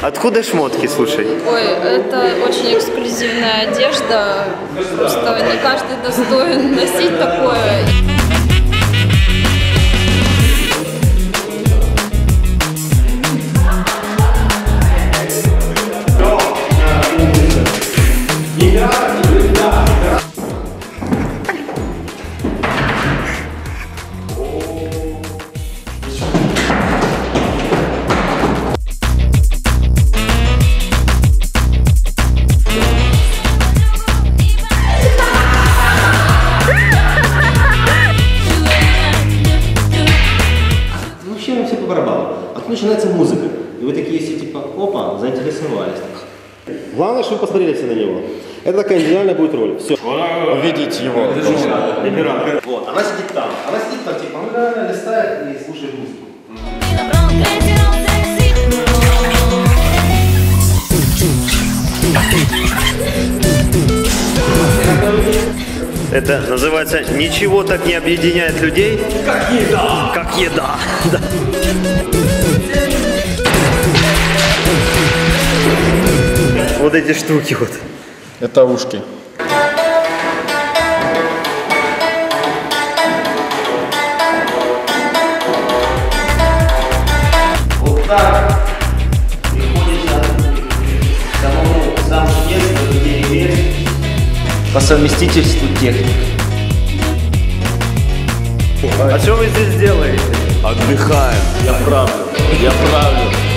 Откуда шмотки, слушай? Ой, это очень эксклюзивная одежда. Просто не каждый достоин носить такое. Мужчинам все по барабану. А тут начинается музыка. И вы такие все типа, опа, заинтересовались. Главное, чтобы вы посмотрели все на него. Это такая индивидуальная будет роль. Все. Увидеть его. Вот, она сидит там, типа, она листает и слушает музыку. Это называется «Ничего так не объединяет людей, как еда». Как еда. Да. Вот эти штуки вот. Это ушки. Вот так приходится самому замшнецу, где иметь по совместительству техник. А что вы здесь делаете? Отдыхаем. Я правлю.